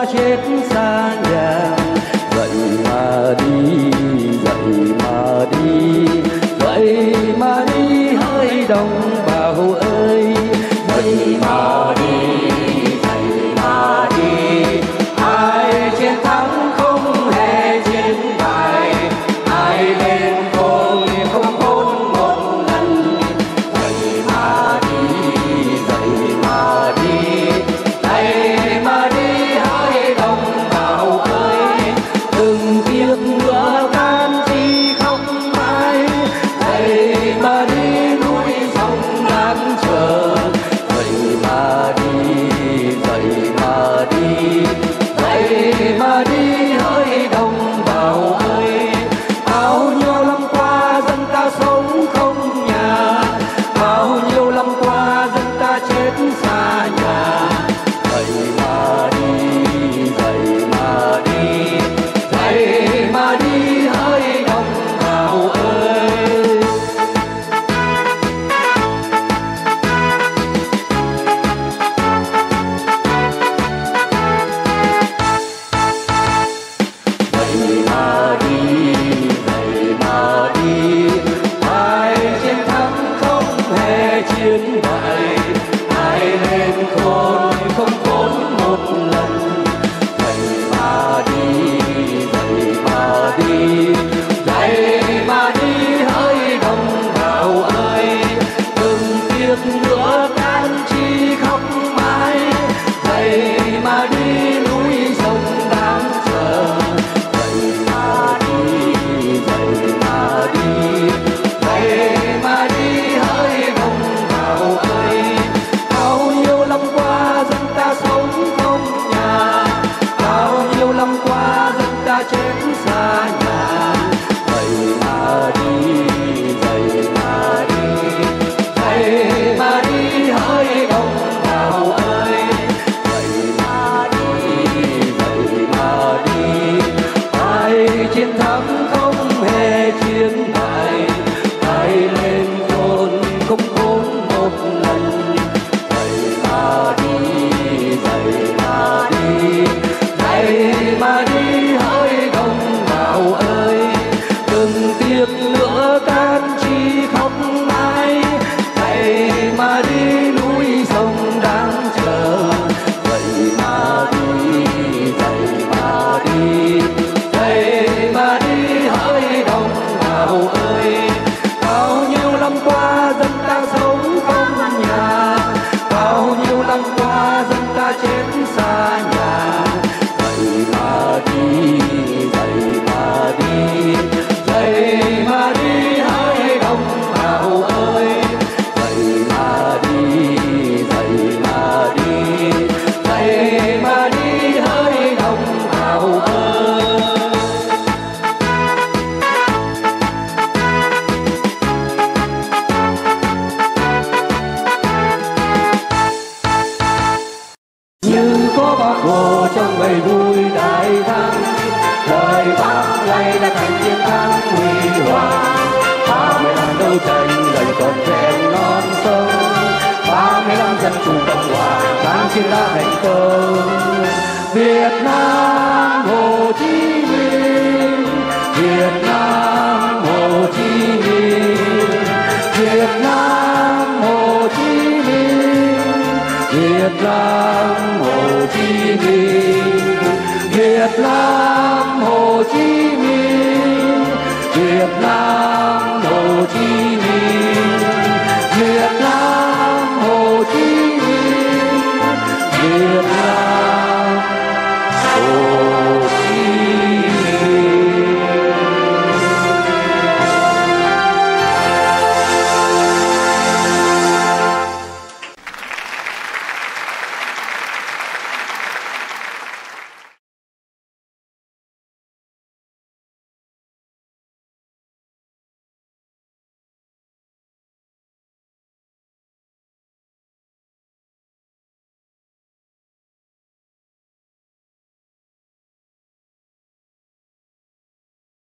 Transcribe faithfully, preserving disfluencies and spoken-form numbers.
chết xa nhà. Dậy mà đi, dậy mà đi, dậy mà đi hỡi đồng bào ơi. Dậy mà đi, dậy mà đi, ai chiến thắng không hề chiến bại, ai lên khôn không khôn một lần. Dậy mà đi, dậy mà đi, dậy mà đi hỡi đồng bào ơi. Đừng tiếc nữa can chi không mãi, dậy mà đi núi sông đang chờ. Dậy mà đi, dậy mà đi, dậy mà đi hỡi đồng bào ơi. Bao nhiêu năm qua dân ta sống không nhà, bao nhiêu năm qua dân ta chết xa nhà. Dậy mà đi, dậy mà đi, dậy mà đi hỡi đồng bào ơi. Dậy mà đi, dậy mà đi, ai chiến thắng không hề chiến bại, ai lên khôn không khốn một lần. Dậy mà đi, dậy mà đi, dậy mà đi hỡi đồng bào ơi. Đừng tiếc nữa can chi khóc mãi, dậy mà đi núi sông đang chờ. Dậy mà đi, dậy mà đi, dậy mà đi hỡi đồng bào ơi. Bao nhiêu năm qua dân ta sống không nhà, bao nhiêu năm qua dân ta chết xa nhà. Dậy mà đi, dậy mà đi, dậy mà đi hỡi đồng bào ơi. Dậy mà đi, dậy mà đi, ai chiến thắng không hề chiến bại, ai lên khôn không khốn một lần. Dậy mà đi, dậy mà đi, dậy mà đi hỡi đồng bào ơi. Đừng tiếc nữa can chi khóc mãi, dậy mà đi núi sông đang chờ. Dậy mà đi, dậy mà đi, dậy mà đi hỡi đồng bào ơi. Bao nhiêu năm qua dân ta sống không nhà, bao nhiêu năm qua dân ta chết xa nhà. Dậy mà đi, dậy mà đi, dậy mà đi hỡi đồng bào ơi. Dậy mà đi, dậy mà đi, dậy mà đi hỡi đồng bào ơi. Như có Bác Hồ trong ngày vui đại thắng, đời Bác nay đã thành chiến thắng huy hoàng. Ba mươi năm đấu tranh gần còn trẻ non sông, ba mươi năm dân chủ cộng hòa kháng chiến đã thành công. Việt Nam Hồ Chí Minh, Việt Nam Hồ Chí Minh, Việt Nam Hồ Chí Minh, Việt Nam Hồ Chí Minh, Việt Nam